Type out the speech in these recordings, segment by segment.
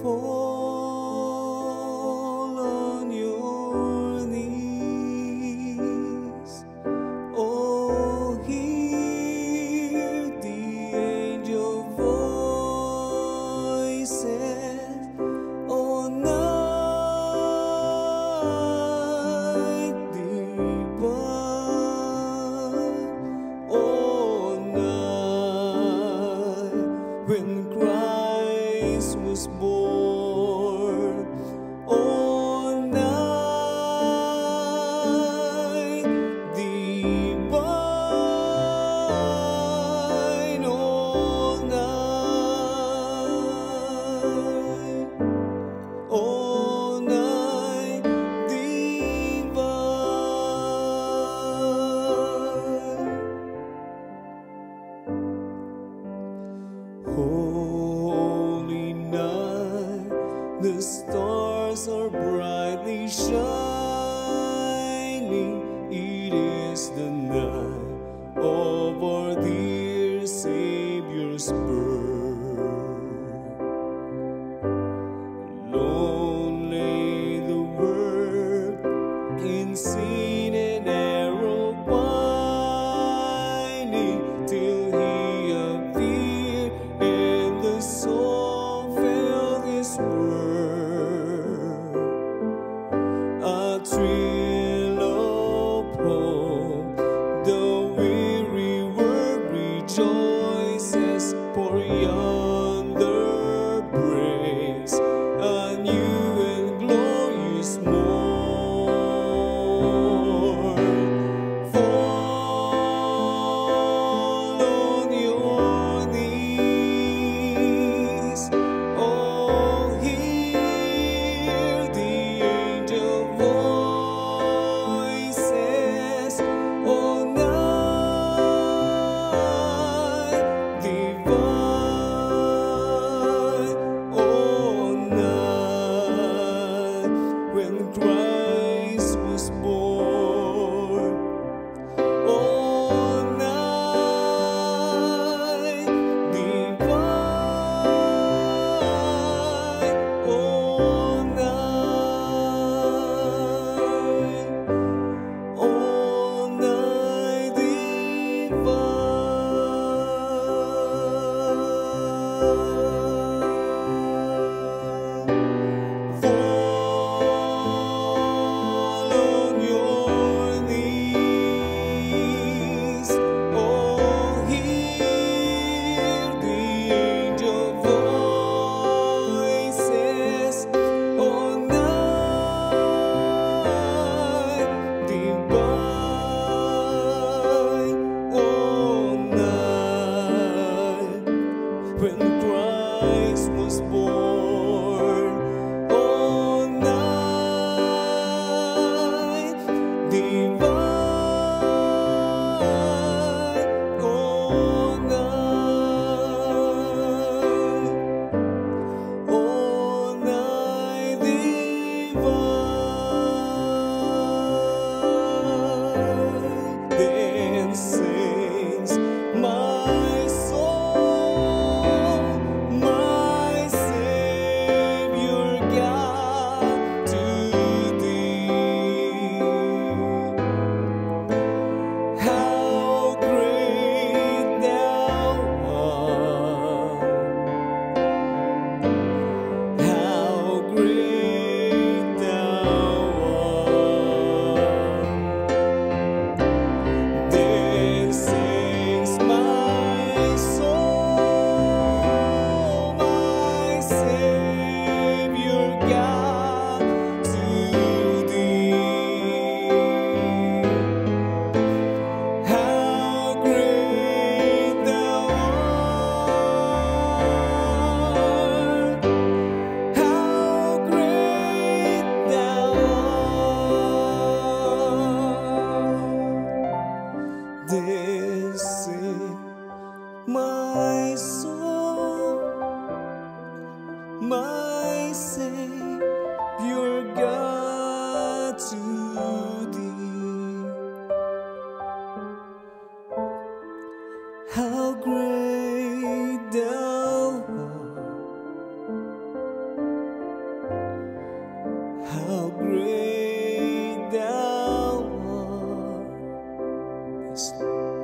fall on your knees. Oh, hear the angel voices. Oh, night divine. Oh, night when Christ was born. Oh, night divine. Oh, night. Oh, night divine. Holy night, the stars are brightly shining. It is the night of our dear Savior's birth. Alone lay the Word in sin and error pining, till He appeared and the soul felt His word. A thrill of hope, the weary world rejoices, for yonder breaks a new and glorious morn. Fall on your knees. Oh, hear the angel voices. Oh, night divine. Oh, night when Christ was born. Oh, night divine. Oh, night. Oh, night divine. Fall on your knees. Oh, hear the angel voices. Oh, night divine. Oh, night when Christ was born. Oh, night divine. Oh, night. Oh, night divine. Then sings my soul, my Savior God, to Thee. How great Thou art! How great Thou art! Then sings my soul, my Savior God, to Thee. How great Thou art! How great Thou art! Then sing my soul, my Savior God, to Thee. How great Thou art! Christ.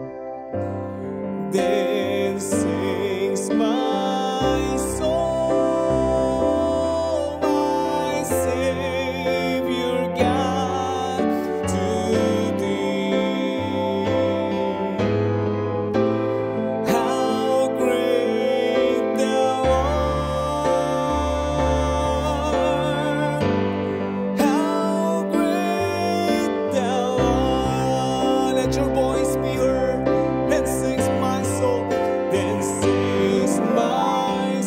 Then sings my soul, my Savior God, to thee. How great thou art! How great thou art! Let your voice be heard. Then sings my soul. Then sings my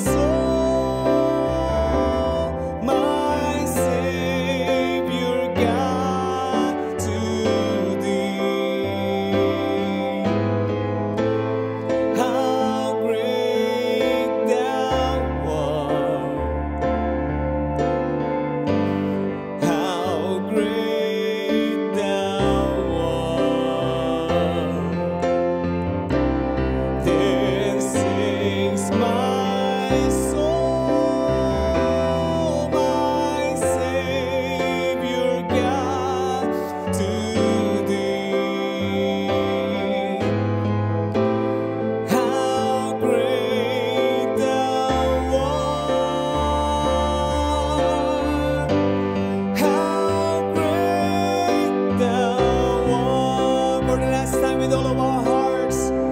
soul, my Savior God, to thee. How great thou art! How great thou art! Then sings my soul, my Savior God, to thee. How great thou art! How great thou art! For the last time with all of our hearts,